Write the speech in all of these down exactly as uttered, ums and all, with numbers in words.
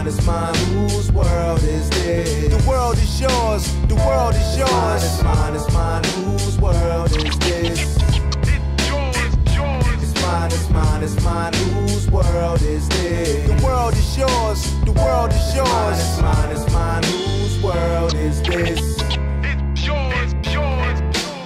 it's mine. Whose world is this? The world is yours. The world is yours. It's mine, it's mine, it's mine. Whose world is this? It's mine, it's mine, it's mine. Whose world is this? The world is yours. The world is yours. It's mine, it's mine, it's mine. Whose world is this? It's yours, yours.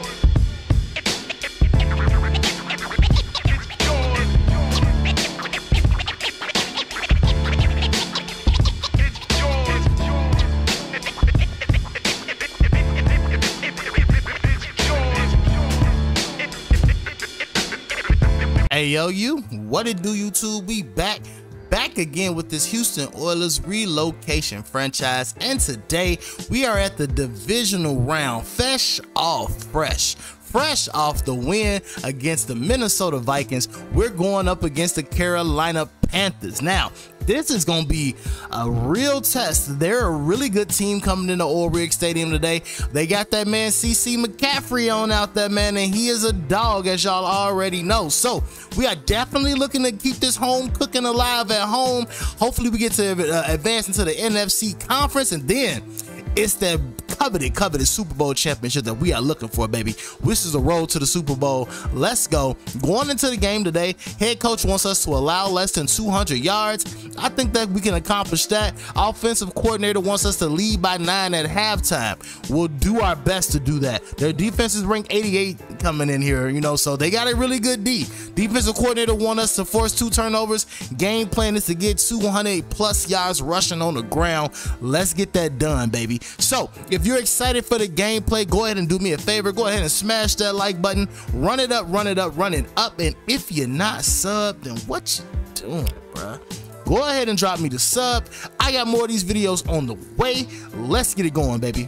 Hey yo, you, what it do, YouTube? We back back again with this Houston Oilers relocation franchise, and today we are at the divisional round, fresh off fresh fresh off the win against the Minnesota Vikings. We're going up against the Carolina Panthers. Now this is going to be a real test. They're a really good team coming into Oil Rig Stadium today. They got that man C C McCaffrey on out there, man, and he is a dog, as y'all already know. So we are definitely looking to keep this home cooking alive at home. Hopefully we get to uh, advance into the N F C conference, and then it's that coveted, coveted Super Bowl championship that we are looking for, baby. This is a road to the Super Bowl. Let's go. Going into the game today, head coach wants us to allow less than two hundred yards. I think that we can accomplish that. Offensive coordinator wants us to lead by nine at halftime. We'll do our best to do that. Their defense is ranked eighty-eight coming in here, you know, so they got a really good D. Defensive coordinator wants us to force two turnovers. Game plan is to get two hundred plus yards rushing on the ground. Let's get that done, baby. So if you're excited for the gameplay, go ahead and do me a favor. Go ahead and smash that like button. Run it up, run it up, run it up. And if you're not subbed, then what you doing, bruh? Go ahead and drop me the sub. I got more of these videos on the way. Let's get it going, baby.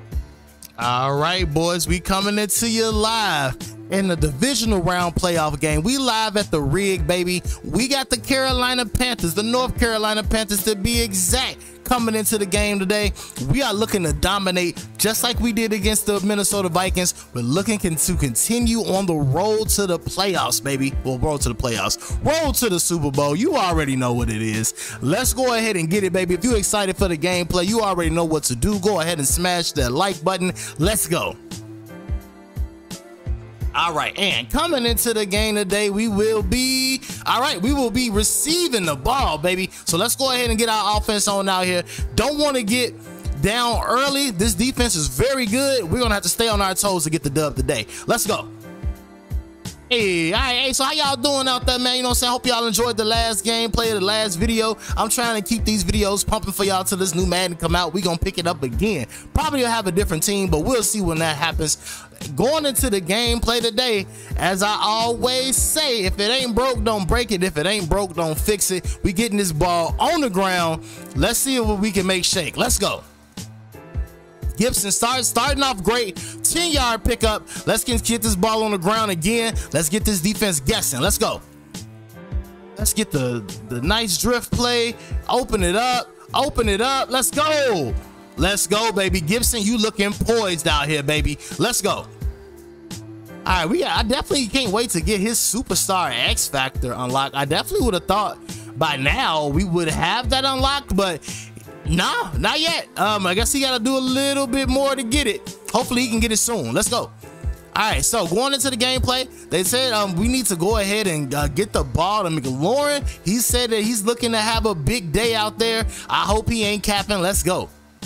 All right, boys, we coming into you live in the divisional round playoff game. We live at the rig, baby. We got the Carolina Panthers, the North Carolina Panthers to be exact, coming into the game today. We are looking to dominate just like we did against the Minnesota Vikings. We're looking to continue on the road to the playoffs, baby. Well, road to the playoffs, road to the Super Bowl. You already know what it is. Let's go ahead and get it, baby. If you're excited for the gameplay, you already know what to do. Go ahead and smash that like button. Let's go. All right, and coming into the game today, we will be, all right, we will be receiving the ball, baby. So let's go ahead and get our offense on out here. Don't want to get down early. This defense is very good. We're going to have to stay on our toes to get the dub today. Let's go. Hey, all right, hey, so how y'all doing out there, man? You know what I'm saying? Hope y'all enjoyed the last gameplay, the last video. I'm trying to keep these videos pumping for y'all till this new Madden come out. We're going to pick it up again. Probably will have a different team, but we'll see when that happens. Going into the gameplay today, as I always say, if it ain't broke, don't break it. If it ain't broke, don't fix it. We getting this ball on the ground. Let's see what we can make shake. Let's go. Gibson start, starting off great, ten yard pickup. Let's get, get this ball on the ground again. Let's get this defense guessing. Let's go. Let's get the, the nice drift play. Open it up. Open it up. Let's go. Let's go, baby. Gibson, you looking poised out here, baby. Let's go. All right, we I definitely can't wait to get his superstar X Factor unlocked. I definitely would have thought by now we would have that unlocked, but nah, not yet. Um, I guess he got to do a little bit more to get it. Hopefully he can get it soon. Let's go. All right, so going into the gameplay, they said um, we need to go ahead and uh, get the ball to McLaurin. He said that he's looking to have a big day out there. I hope he ain't capping. Let's go.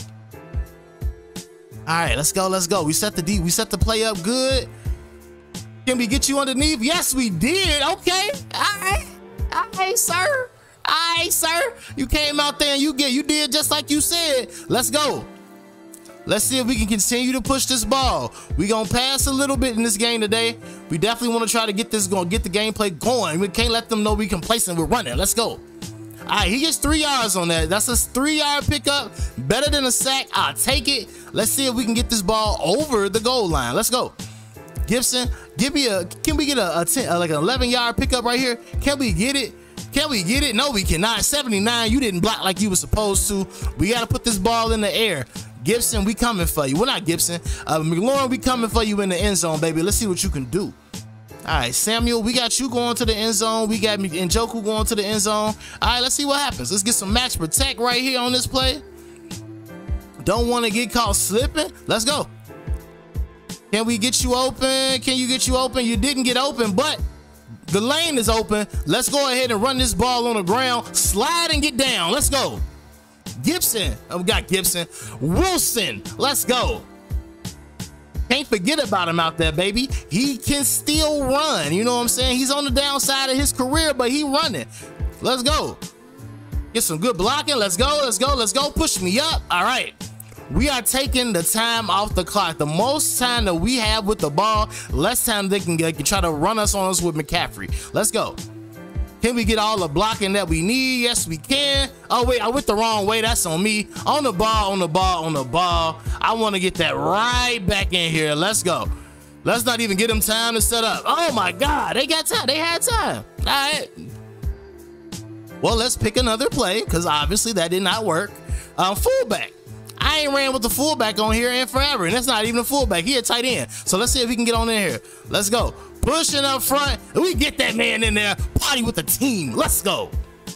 All right, let's go, let's go. We set the D, we set the play up good. Can we get you underneath? Yes, we did. Okay. All right. All right, sir. All right, sir. You came out there and you get, you did just like you said. Let's go. Let's see if we can continue to push this ball. We gonna pass a little bit in this game today. We definitely want to try to get this going, get the gameplay going. We can't let them know we complacent. We're running. Let's go. All right, he gets three yards on that. That's a three yard pickup. Better than a sack. I'll take it. Let's see if we can get this ball over the goal line. Let's go. Gibson, give me a, can we get a, a ten, uh, like an eleven yard pickup right here? Can we get it? Can we get it? No, we cannot. seventy-nine, you didn't block like you were supposed to. We got to put this ball in the air. Gibson, we coming for you. Well, not Gibson. Uh, McLaurin, we coming for you in the end zone, baby. Let's see what you can do. All right, Samuel, we got you going to the end zone. We got Njoku going to the end zone. All right, let's see what happens. Let's get some max protect right here on this play. Don't want to get caught slipping. Let's go. Can we get you open? Can you get you open? You didn't get open, but the lane is open. Let's go ahead and run this ball on the ground. Slide and get down. Let's go. Gibson. Oh, we got Gibson. Wilson. Let's go. Can't forget about him out there, baby. He can still run. You know what I'm saying? He's on the downside of his career, but he running. Let's go. Get some good blocking. Let's go. Let's go. Let's go. Push me up. All right. We are taking the time off the clock. The most time that we have with the ball, less time they can get, can try to run us on us with McCaffrey. Let's go. Can we get all the blocking that we need? Yes, we can. Oh, wait, I went the wrong way. That's on me. On the ball, on the ball, on the ball. I want to get that right back in here. Let's go. Let's not even get them time to set up. Oh, my God. They got time. They had time. All right. Well, let's pick another play because obviously that did not work. Um, fullback. I ain't ran with the fullback on here in forever, and that's not even a fullback. He a tight end. So let's see if we can get on in here. Let's go. Pushing up front. We get that man in there. Party with the team. Let's go.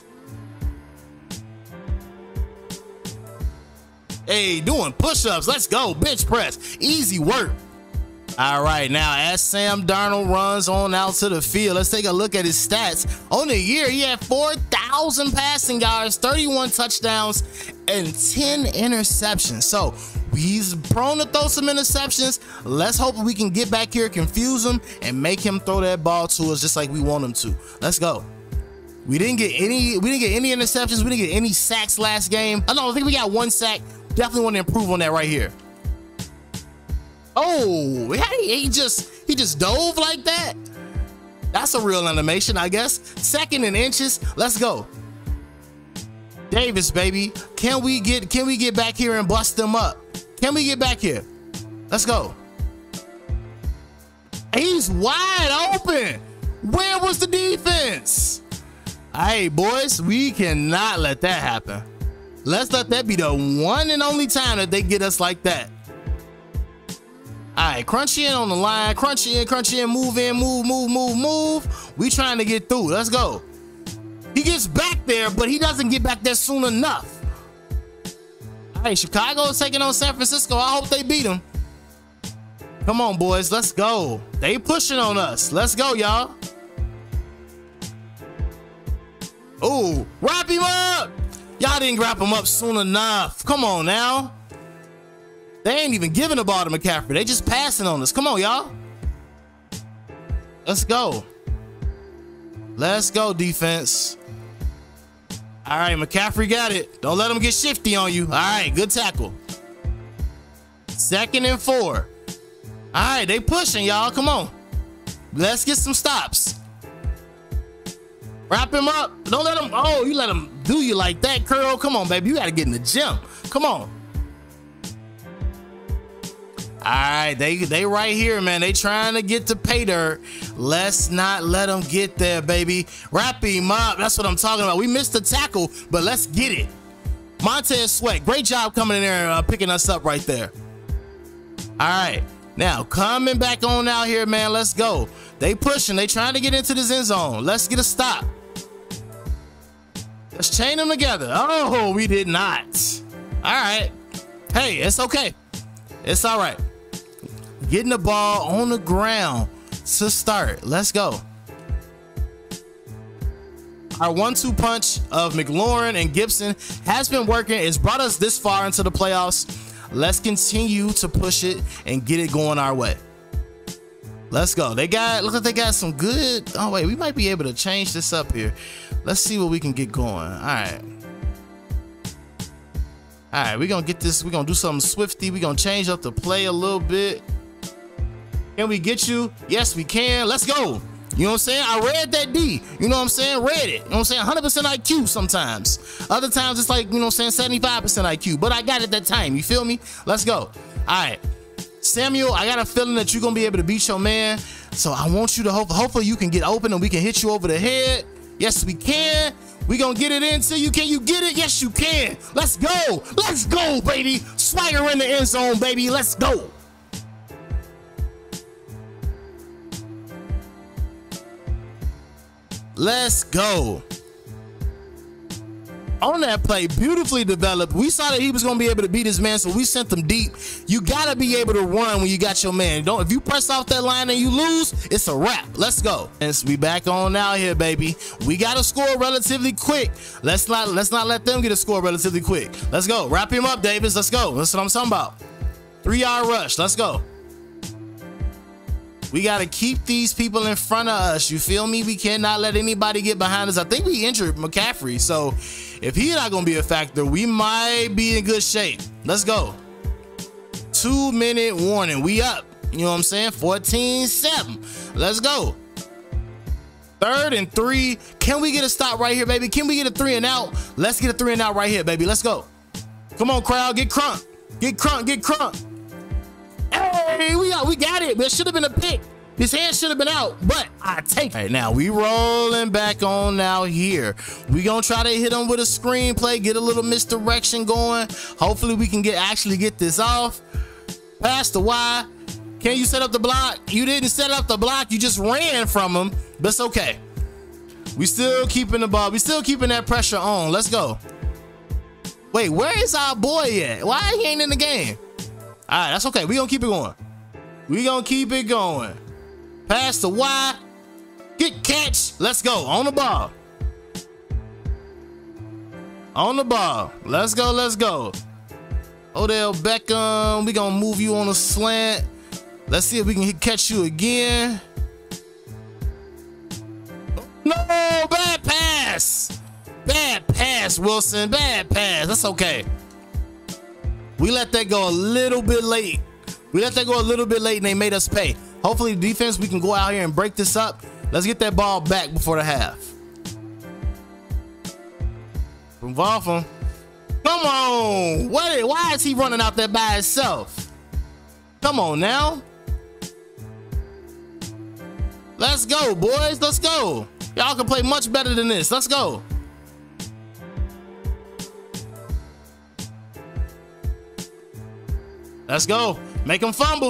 Hey, doing push-ups. Let's go. Bench press. Easy work. All right, now as Sam Darnold runs on out to the field, let's take a look at his stats. On the year, he had four thousand passing yards, thirty-one touchdowns, and ten interceptions. So he's prone to throw some interceptions. Let's hope we can get back here, confuse him, and make him throw that ball to us just like we want him to. Let's go. We didn't get any. We didn't get any interceptions. We didn't get any sacks last game. I don't think we got one sack. Definitely want to improve on that right here. Oh, he, he just he just dove like that. That's a real animation, I guess. Second and inches. Let's go. Davis, baby. Can we get can we get back here and bust them up? Can we get back here? Let's go. He's wide open. Where was the defense? Hey, boys, we cannot let that happen. Let's let that be the one and only time that they get us like that. All right, crunch in on the line, crunch in, crunch in, move in, move, move, move, move. We trying to get through. Let's go. He gets back there, but he doesn't get back there soon enough. All right, Chicago is taking on San Francisco. I hope they beat them. Come on, boys. Let's go. They pushing on us. Let's go, y'all. Oh, wrap him up. Y'all didn't wrap him up soon enough. Come on now. They ain't even giving the ball to McCaffrey. They just passing on us. Come on, y'all. Let's go. Let's go, defense. All right, McCaffrey got it. Don't let him get shifty on you. All right, good tackle. Second and four. All right, they pushing, y'all. Come on. Let's get some stops. Wrap him up. Don't let him. Oh, you let him do you like that, Curl. Come on, baby. You got to get in the gym. Come on. All right, they they right here, man. They trying to get to pay dirt. Let's not let them get there, baby. Wrap him up. That's what I'm talking about. We missed the tackle, but let's get it. Montez Sweat, great job coming in there and uh, picking us up right there. All right, now coming back on out here, man. Let's go. They pushing. They trying to get into this end zone. Let's get a stop. Let's chain them together. Oh, we did not. All right. Hey, it's okay. It's all right. Getting the ball on the ground to start. Let's go. Our one two punch of McLaurin and Gibson has been working. It's brought us this far into the playoffs. Let's continue to push it and get it going our way. Let's go. They got, look like they got some good. Oh, wait, we might be able to change this up here. Let's see what we can get going. All right. All right, we're going to get this. We're going to do something swifty. We're going to change up the play a little bit. Can we get you? Yes, we can. Let's go. You know what I'm saying? I read that D. You know what I'm saying? Read it. You know what I'm saying? one hundred percent I Q sometimes. Other times it's like, you know what I'm saying, seventy-five percent I Q. But I got it that time. You feel me? Let's go. All right. Samuel, I got a feeling that you're going to be able to beat your man. So I want you to hope, hopefully you can get open and we can hit you over the head. Yes, we can. We gonna get it in till you can. You get it? Yes, you can. Let's go. Let's go, baby. Swagger in the end zone, baby. Let's go. Let's go. On that play, beautifully developed. We saw that he was gonna be able to beat his man, so we sent them deep. You gotta be able to run when you got your man. Don't, if you press off that line and you lose, it's a wrap. Let's go. And we back on out here, baby. We gotta score relatively quick. Let's not let's not let them get a score relatively quick. Let's go. Wrap him up, Davis. Let's go. That's what I'm talking about. Three yard rush. Let's go. We got to keep these people in front of us. You feel me? We cannot let anybody get behind us. I think we injured McCaffrey. So if he's not going to be a factor, we might be in good shape. Let's go. Two minute warning. We up. You know what I'm saying? fourteen seven. Let's go. Third and three. Can we get a stop right here, baby? Can we get a three and out? Let's get a three and out right here, baby. Let's go. Come on, crowd. Get crunk. Get crunk. Get crunk. Hey, we got, we got it. There should have been a pick. His hand should have been out, but I take it. All right, now we rolling back on now here. We gonna try to hit him with a screenplay, get a little misdirection going. Hopefully we can get actually get this off. Pass the Y. Can you set up the block? You didn't set up the block. You just ran from him, but it's okay. We still keeping the ball. We still keeping that pressure on. Let's go. Wait, where is our boy at? Why he ain't in the game? All right, that's okay. We gonna keep it going. We gonna keep it going. Pass the Y. Get catch. Let's go. On the ball. On the ball. Let's go. Let's go. Odell Beckham. We gonna move you on a slant. Let's see if we can catch you again. No, bad pass. Bad pass, Wilson. Bad pass. That's okay. We let that go a little bit late. We let that go a little bit late and they made us pay. Hopefully the defense, we can go out here and break this up. Let's get that ball back before the half. Move off him. Come on. What, why is he running out there by himself? Come on now. Let's go, boys. Let's go. Y'all can play much better than this. Let's go. Let's go. Make him fumble.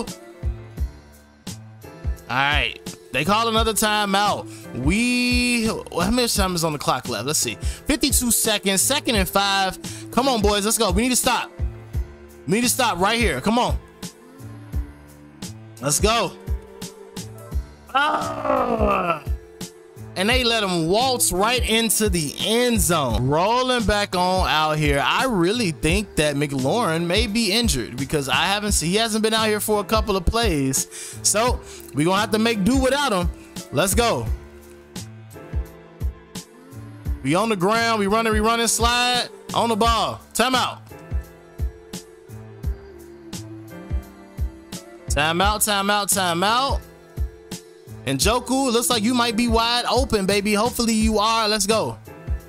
All right. They call another timeout. We, how much time is on the clock left? Let's see. fifty-two seconds. Second and five. Come on, boys. Let's go. We need to stop. We need to stop right here. Come on. Let's go. Ah. And they let him waltz right into the end zone. Rolling back on out here. I really think that McLaurin may be injured because I haven't seen, he hasn't been out here for a couple of plays. So we're gonna have to make do without him. Let's go. We on the ground, we running, we running, slide on the ball. Timeout. Timeout, timeout, timeout. And Joku, it looks like you might be wide open, baby. Hopefully you are. Let's go.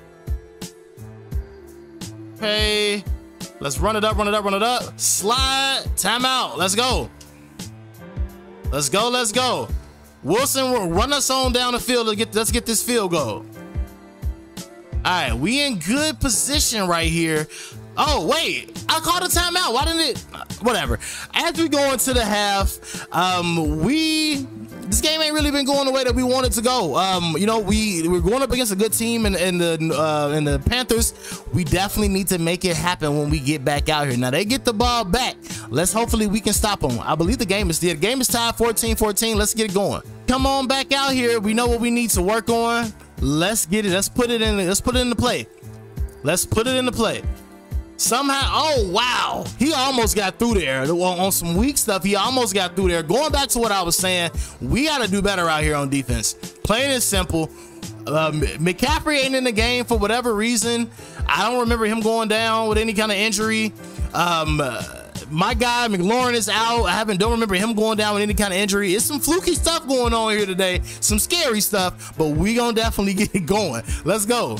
Okay. Let's run it up, run it up, run it up. Slide. Timeout. Let's go. Let's go, let's go. Wilson, run us on down the field. Let's get, let's get this field goal. All right, we in good position right here. Oh, wait, I called a timeout. Why didn't it? Whatever. As we go into the half, um, we... This game ain't really been going the way that we wanted to go. Um, you know, we we're going up against a good team in, in the uh, in the Panthers. We definitely need to make it happen when we get back out here. Now they get the ball back. Let's hopefully we can stop them. I believe the game is the game is tied fourteen fourteen. Let's get it going. Come on back out here. We know what we need to work on. Let's get it. Let's put it in. Let's put it into play. Let's put it into play. Somehow, oh wow, he almost got through there on, on some weak stuff. He almost got through there. Going back to what I was saying, we got to do better out here on defense. Plain and simple. Um, McCaffrey ain't in the game for whatever reason. I don't remember him going down with any kind of injury. Um, uh, my guy McLaurin is out. I haven't don't remember him going down with any kind of injury. It's some fluky stuff going on here today, some scary stuff, but we gonna definitely get it going. Let's go.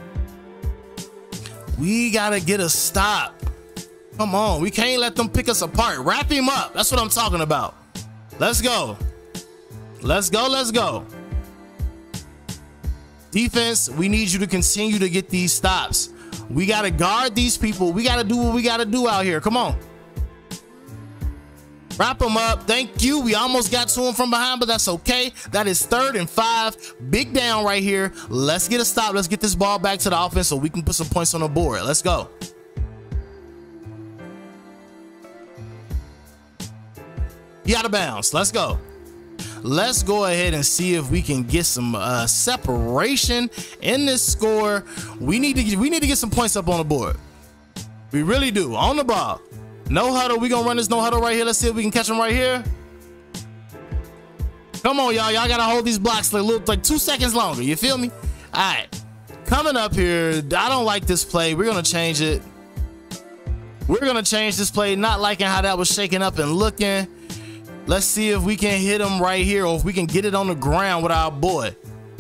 We gotta get a stop. Come on, we can't let them pick us apart. Wrap him up. That's what I'm talking about. Let's go. Let's go, let's go. Defense, we need you to continue to get these stops. We gotta guard these people. We gotta do what we gotta do out here. Come on. Wrap him up. Thank you. We almost got to him from behind, but that's okay. That is third and five. Big down right here. Let's get a stop. Let's get this ball back to the offense so we can put some points on the board. Let's go. He out of bounds. Let's go. Let's go ahead and see if we can get some uh, separation in this score. We need to get, we need to get some points up on the board. We really do. On the ball. No huddle. We gonna run this no huddle right here. Let's see if we can catch him right here. Come on, y'all. Y'all gotta hold these blocks like, little, like two seconds longer. You feel me? All right. Coming up here. I don't like this play. We're gonna change it. We're gonna change this play. Not liking how that was shaking up and looking. Let's see if we can hit him right here, or if we can get it on the ground with our boy.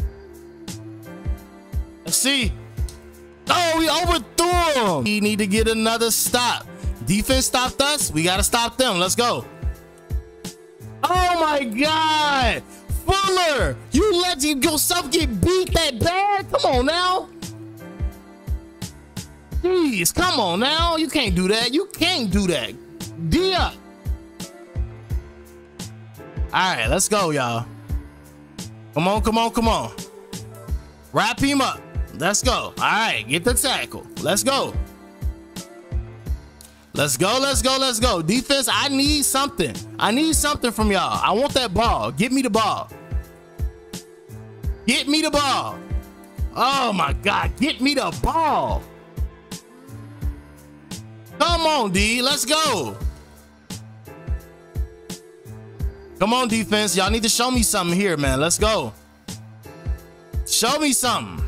Let's see. Oh, we overthrew him. We need to get another stop. Defense stopped us. We got to stop them. Let's go. Oh, my God. Fuller, you let yourself get beat that bad? Come on now. Jeez, come on now. You can't do that. You can't do that. D up. All right, let's go, y'all. Come on, come on, come on. Wrap him up. Let's go. All right, get the tackle. Let's go. Let's go, let's go, let's go. Defense, I need something. I need something from y'all. I want that ball. Get me the ball. Get me the ball. Oh, my God. Get me the ball. Come on, D. Let's go. Come on, defense. Y'all need to show me something here, man. Let's go. Show me something.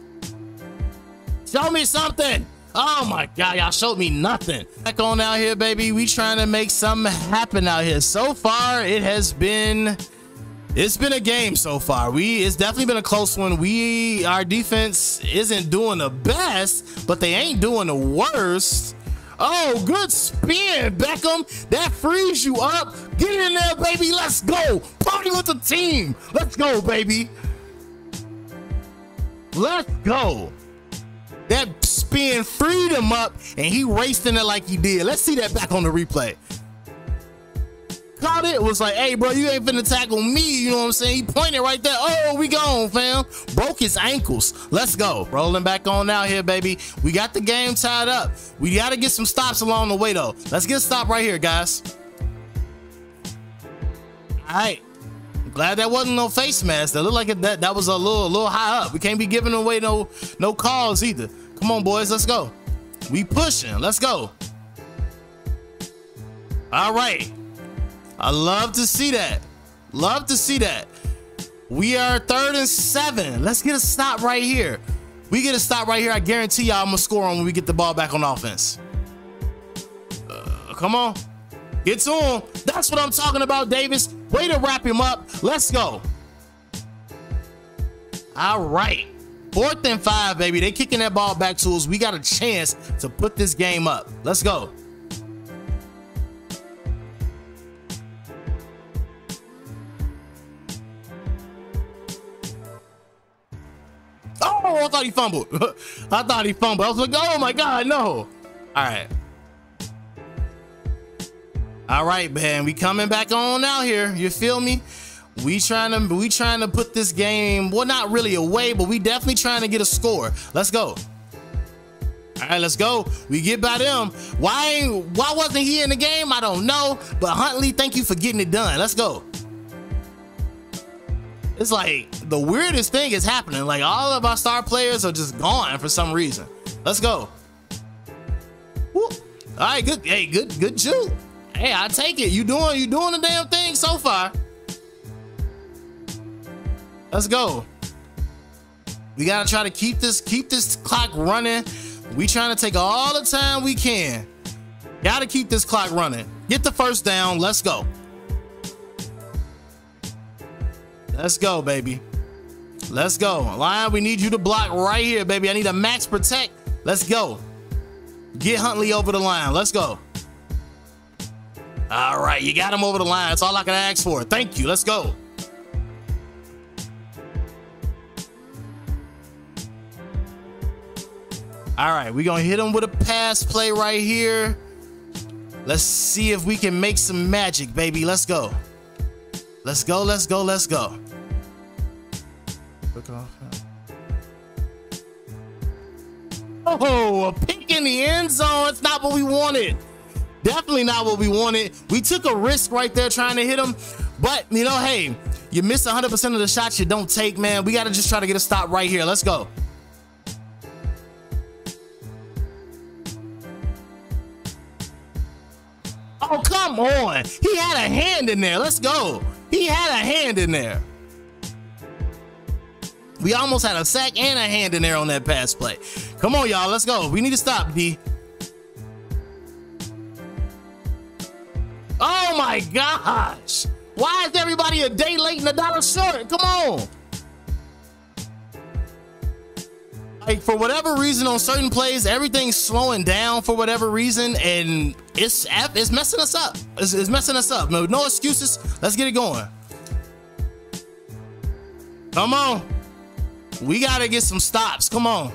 Show me something. Oh, my God. Y'all showed me nothing. Back on out here, baby. We trying to make something happen out here. So far, it has been... It's been a game so far. We It's definitely been a close one. We Our defense isn't doing the best, but they ain't doing the worst. Oh, good spin, Beckham. That frees you up. Get in there, baby. Let's go. Party with the team. Let's go, baby. Let's go. That spin freed him up, and he raced in there like he did. Let's see that back on the replay. Caught it. Was like, hey, bro, you ain't finna tackle me. You know what I'm saying? He pointed right there. Oh, we gone, fam. Broke his ankles. Let's go. Rolling back on out here, baby. We got the game tied up. We got to get some stops along the way, though. Let's get a stop right here, guys. All right. Glad that wasn't no face mask. That looked like it, that that was a little, a little high up. We can't be giving away no, no calls either. Come on, boys. Let's go. We pushing. Let's go. All right. I love to see that. Love to see that. We are third and seven. Let's get a stop right here. We get a stop right here. I guarantee y'all I'm gonna score on when we get the ball back on offense. Uh, come on. Get to him. That's what I'm talking about, Davis. Way to wrap him up. Let's go. All right. Fourth and five, baby. They kicking that ball back to us. We got a chance to put this game up. Let's go. Oh, I thought he fumbled. I thought he fumbled. I was like, oh my God, no. All right. All right, man. We coming back on out here. You feel me? We trying to we trying to put this game, well, not really away, but we definitely trying to get a score. Let's go. All right, let's go. We get by them. Why why wasn't he in the game? I don't know. But Huntley, thank you for getting it done. Let's go. It's like the weirdest thing is happening. Like all of our star players are just gone for some reason. Let's go. Woo. All right, good. Hey, good, good shoot. Hey, I take it. You doing, you doing the damn thing so far. Let's go. We gotta try to keep this, keep this clock running. We trying to take all the time we can. Gotta keep this clock running. Get the first down. Let's go. Let's go, baby. Let's go. Lion, we need you to block right here, baby. I need a max protect. Let's go. Get Huntley over the line. Let's go. All right, you got him over the line. That's all I can ask for. Thank you. Let's go. All right, we're going to hit him with a pass play right here. Let's see if we can make some magic, baby. Let's go. Let's go, let's go, let's go. Oh, a pick in the end zone. It's not what we wanted. Definitely not what we wanted. We took a risk right there trying to hit him. But, you know, hey, you miss one hundred percent of the shots you don't take, man. We got to just try to get a stop right here. Let's go. Oh, come on. He had a hand in there. Let's go. He had a hand in there. We almost had a sack and a hand in there on that pass play. Come on, y'all. Let's go. We need to stop, D. Oh, my gosh. Why is everybody a day late and a dollar short? Come on. Like, for whatever reason, on certain plays, everything's slowing down for whatever reason, and it's it's messing us up. It's, it's messing us up. No, no excuses. Let's get it going. Come on. We got to get some stops. Come on.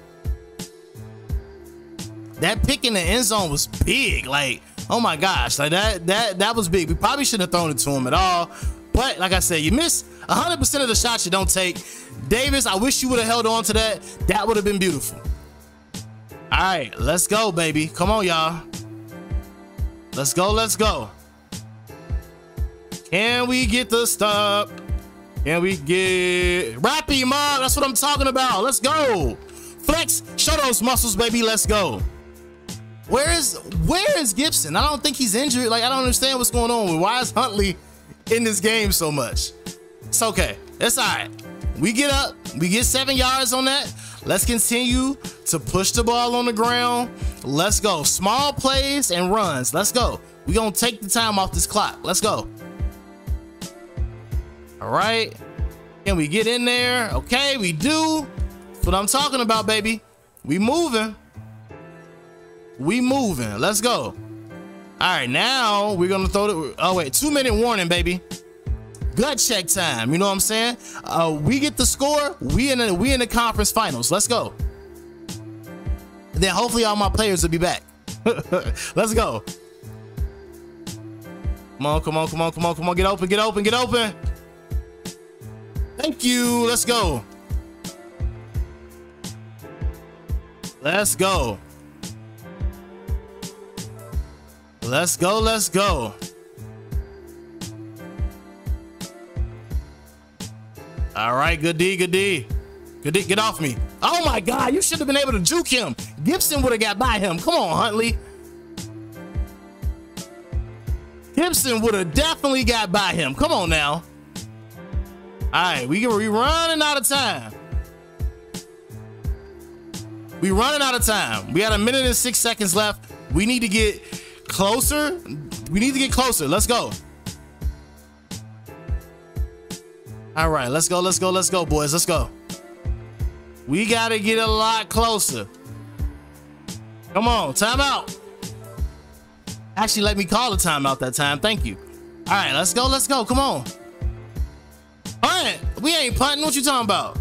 That pick in the end zone was big. Like, oh my gosh, like that that that was big. We probably shouldn't have thrown it to him at all. But like I said, you miss one hundred percent of the shots you don't take. Davis, I wish you would have held on to that. That would have been beautiful. All right, let's go, baby. Come on, y'all. Let's go, let's go. Can we get the stop? Can we get wrap him up? That's what I'm talking about. Let's go. Flex, show those muscles, baby. Let's go. Where is where is Gibson? I don't think he's injured. Like, I don't understand what's going on. Why is Huntley in this game so much? It's okay. It's all right. We get up. We get seven yards on that. Let's continue to push the ball on the ground. Let's go. Small plays and runs. Let's go. We're going to take the time off this clock. Let's go. All right. Can we get in there? Okay, we do. That's what I'm talking about, baby. We moving. We moving. Let's go. All right, now we're gonna throw the oh wait, two minute warning, baby. Gut check time. You know what I'm saying? Uh, we get the score. We in the we in the conference finals. Let's go. And then hopefully all my players will be back. Let's go. Come on, come on, come on, come on, come on. Get open, get open, get open. Thank you. Let's go. Let's go. Let's go, let's go. All right, good D, good D. Good D, get off me. Oh my God, you should have been able to juke him. Gibson would have got by him. Come on, Huntley. Gibson would have definitely got by him. Come on now. All right, we we running out of time. We running out of time. We got a minute and six seconds left. We need to get closer. We need to get closer. Let's go. All right, let's go, let's go, let's go, boys. Let's go. We got to get a lot closer. Come on, timeout. Actually, let me call a timeout that time. Thank you. All right, let's go, let's go. Come on. Punt. We ain't punting. What you talking about?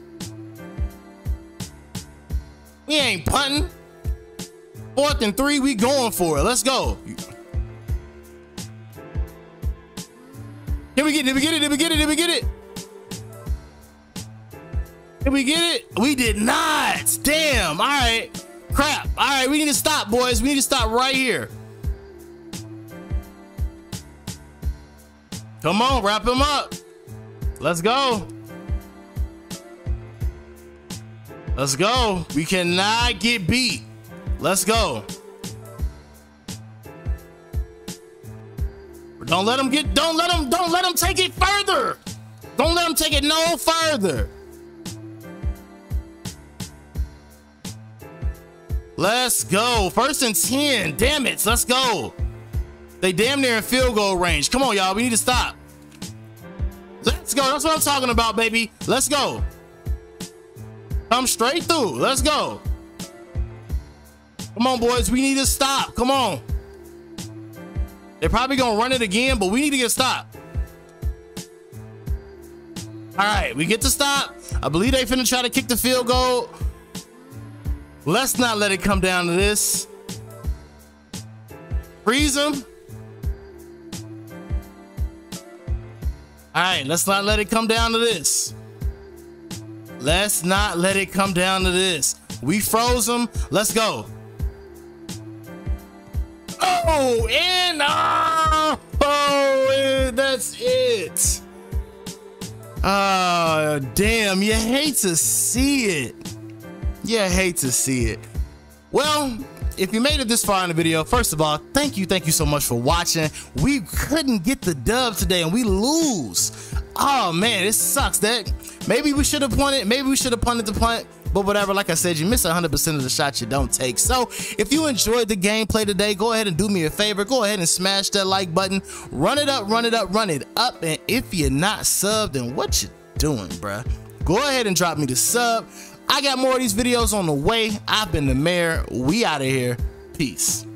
We ain't punting. Fourth and three, we going for it. Let's go. Did we get it? Did we get it? Did we get it? Did we get it? Did we get it? We did not. Damn. All right. Crap. All right. We need to stop, boys. We need to stop right here. Come on. Wrap him up. Let's go. Let's go. We cannot get beat. Let's go. Don't let him get, don't let him, don't let him take it further. Don't let him take it no further. Let's go. First and ten. Damn it. Let's go. They damn near in field goal range. Come on, y'all. We need to stop. Let's go. That's what I'm talking about, baby. Let's go. Come straight through. Let's go. Come on, boys. We need to stop. Come on. They're probably going to run it again, but we need to get a stop. All right. We get to stop. I believe they finna try to kick the field goal. Let's not let it come down to this. Freeze him. All right, let's not let it come down to this. Let's not let it come down to this. We froze him. Let's go. Oh, and oh, oh, and that's it. Oh, damn. You hate to see it. You hate to see it. Well, if you made it this far in the video, first of all, thank you, thank you so much for watching. We couldn't get the dub today and we lose. Oh man, it sucks. That maybe we should have punted, maybe we should have punted the punt, but whatever. Like I said, you miss one hundred percent of the shots you don't take. So if you enjoyed the gameplay today, go ahead and do me a favor. Go ahead and smash that like button. Run it up, run it up, run it up. And if you're not subbed, then what you doing, bruh? Go ahead and drop me the sub. I got more of these videos on the way. I've been the mayor. We out of here. Peace.